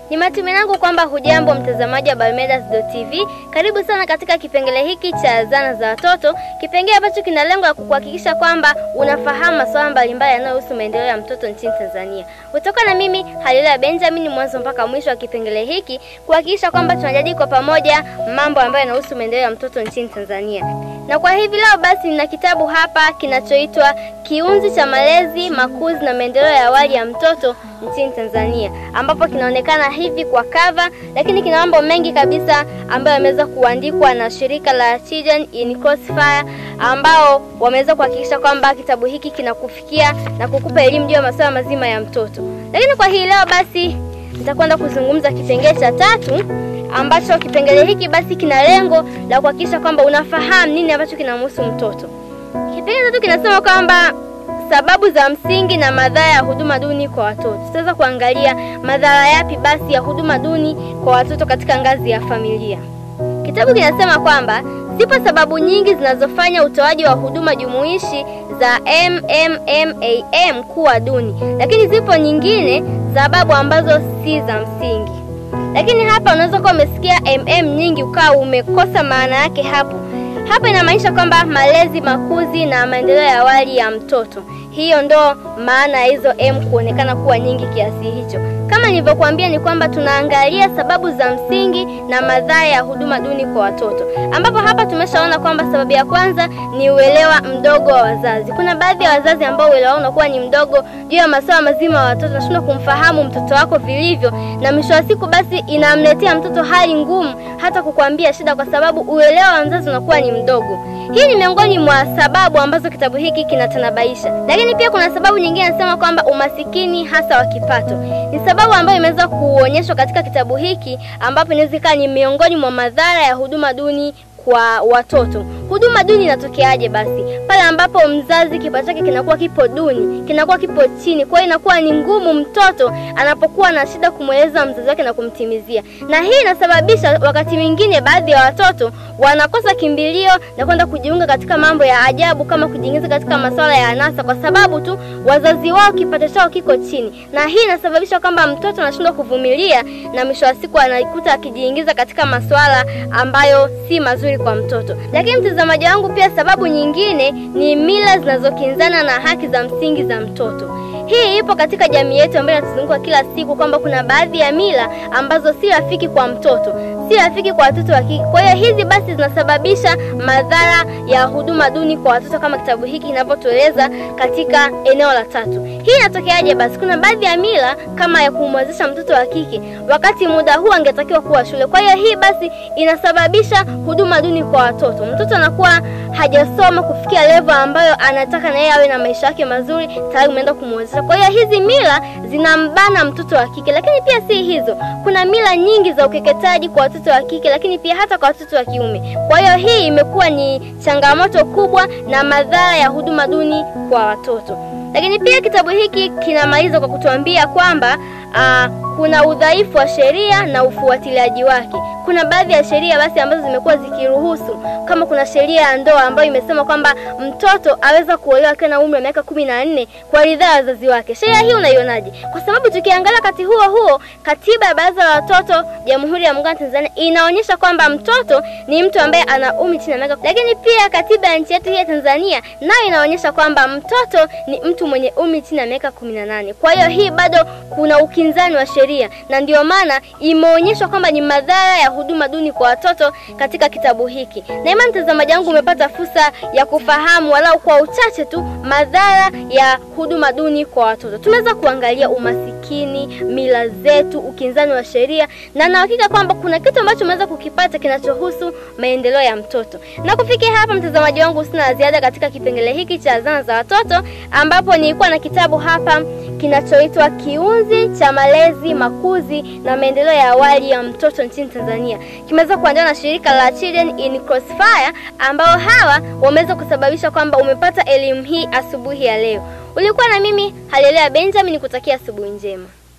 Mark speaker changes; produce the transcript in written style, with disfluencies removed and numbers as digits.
Speaker 1: Ni matumaini yangu kwamba hujambo mtazamaji wa Balmedas.tv. Karibu sana katika kipengele hiki cha zana za watoto, kipengele ambacho kina lengo la kuhakikisha kwamba unafahamu masuala mbalimbali yanayohusu maendeleo ya mtoto nchini Tanzania. Utakuwa na mimi Halila Benjamin mwanzo mpaka mwisho wa kipengele hiki kuhakikisha kwamba tunajadili kwa pamoja mambo ambayo yanahusu maendeleo ya mtoto nchini Tanzania. Na kwa hivi leo basi nina kitabu hapa kinachoitwa Kiunzi cha Malezi, Makuzi na Maendeleo ya Awali ya Mtoto nchini Tanzania, ambapo kinaonekana hivi kwa cover, lakini kina mambo mengi kabisa ambayo yameweza kuandikwa na shirika la Children in Crossfire, ambao wameweza kuhakikisha kwamba kitabu hiki kinakufikia na kukupa elimu juu ya masuala mazima ya mtoto. Lakini kwa hii leo basi nitakwenda kuzungumza kipengele cha 3, ambacho kipengele hiki basi kina lengo la kuhakikisha kwamba unafahamu nini ambacho kinamhusu mtoto. Kipengele 3 kinasema kwamba sababu za msingi na madhara ya huduma duni kwa watoto. Tutaweza kuangalia madhara yapi basi ya huduma duni kwa watoto katika ngazi ya familia. Kitabu kinasema kwamba zipo sababu nyingi zinazofanya utoaji wa huduma jumuishi za MMMAM kuwa duni, lakini zipo nyingine sababu ambazo si za msingi. Lakini hapa unaweza kuwa umesikia MM nyingi ukawa umekosa maana yake hapo. Hapa inamaanisha kwamba malezi, makuzi na maendeleo ya awali ya mtoto. Hiyo ndo maana ya hizo M kuonekana kuwa nyingi kiasi hicho. Kama nilivyokuambia ni kwamba tunaangalia sababu za msingi na madhara ya huduma duni kwa watoto, ambapo hapa tumeshaona kwamba sababu ya kwanza ni uelewa mdogo wa wazazi. Kuna baadhi ya wazazi ambao uelewa unakuwa ni mdogo juu ya masuala mazima ya watoto, unashindwa kumfahamu mtoto wako vilivyo, na mwisho wa siku basi inamletea mtoto hali ngumu hata kukuambia shida kwa sababu uelewa wa mzazi unakuwa ni mdogo. Hii ni miongoni mwa sababu ambazo kitabu hiki kinatanabaisha. Lakini pia kuna sababu nyingine inasema kwamba umasikini hasa wa kipato. Ni sababu ambayo imeweza kuonyeshwa katika kitabu hiki, ambapo inaweza ni miongoni mwa madhara ya huduma duni kwa watoto. Huduma duni inatokeaje basi? Pale ambapo mzazi kipato chake kinakuwa kipo duni, kinakuwa kipo chini. Kwa hiyo inakuwa ni ngumu mtoto anapokuwa na shida kumweleza mzazi wake na kumtimizia. Na hii inasababisha wakati mwingine baadhi ya watoto wanakosa kimbilio na kwenda kujiunga katika mambo ya ajabu kama kujiingiza katika masuala ya anasa kwa sababu tu wazazi wao kipato chao kiko chini. Na hii inasababisha kwamba mtoto anashindwa kuvumilia na mwisho wa siku anaikuta akijiingiza katika masuala ambayo si mazuri kwa mtoto. Lakini mtazamaji wangu, pia sababu nyingine ni mila zinazokinzana na haki za msingi za mtoto. Hii ipo katika jamii yetu ambayo inatuzunguka kila siku, kwamba kuna baadhi ya mila ambazo si rafiki kwa mtoto, si rafiki kwa watoto wa kike. Kwa hiyo hizi basi zinasababisha madhara ya huduma duni kwa watoto kama kitabu hiki kinapotueleza katika eneo la 3. Hii inatokeaje basi? Kuna baadhi ya mila kama ya kumwezesha mtoto wa kike wakati muda huu angetakiwa kuwa shule. Kwa hiyo hii basi inasababisha huduma duni kwa watoto. Mtoto anakuwa hajasoma kufikia level ambayo anataka na yeye awe na maisha yake mazuri, tayari umeenda kumwezesha. Kwa hiyo hizi mila zinambana mtoto wa kike. Lakini pia si hizo, kuna mila nyingi za ukeketaji kwa watoto wa kike, lakini pia hata kwa watoto wa kiume. Kwa hiyo hii imekuwa ni changamoto kubwa na madhara ya huduma duni kwa watoto. Lakini pia kitabu hiki kinamaliza kwa kutuambia kwamba kuna udhaifu wa sheria na ufuatiliaji wake. Kuna baadhi ya sheria basi ambazo zimekuwa zikiruhusu, kama kuna sheria ya ndoa ambayo imesema kwamba mtoto aweza kuolewa akiwa na umri wa miaka 14 kwa ridhaa ya wazazi wake. Sheria hii unaionaje? Kwa sababu tukiangalia kati huo katiba ya Baraza la Watoto Jamhuri ya Muungano wa Tanzania inaonyesha kwamba mtoto ni mtu ambaye ana umri chini ya miaka. Lakini pia katiba ya nchi yetu hii ya Tanzania nayo inaonyesha kwamba mtoto ni mtu mwenye umri chini ya miaka 18. Kwa hiyo hii bado kuna ukinzani wa sheria, na ndio maana imeonyeshwa kwamba ni madhara ya huduma duni kwa watoto katika kitabu hiki. Na imani mtazamaji wangu umepata fursa ya kufahamu walau kwa uchache tu madhara ya huduma duni kwa watoto. Tumeweza kuangalia umasikini, mila zetu, ukinzani wa sheria, na hakika kwamba kuna kitu ambacho umeweza kukipata kinachohusu maendeleo ya mtoto. Na kufikia hapa mtazamaji wangu, sina ziada katika kipengele hiki cha zana za watoto, ambapo nilikuwa na kitabu hapa kinachoitwa Kiunzi cha Malezi, Makuzi na Maendeleo ya Awali ya Mtoto nchini Tanzania. Kimeweza kuandaliwa na shirika la Children in Crossfire, ambao hawa wameweza kusababisha kwamba umepata elimu hii asubuhi ya leo. Ulikuwa na mimi Halila Benjamin, nikutakia asubuhi njema.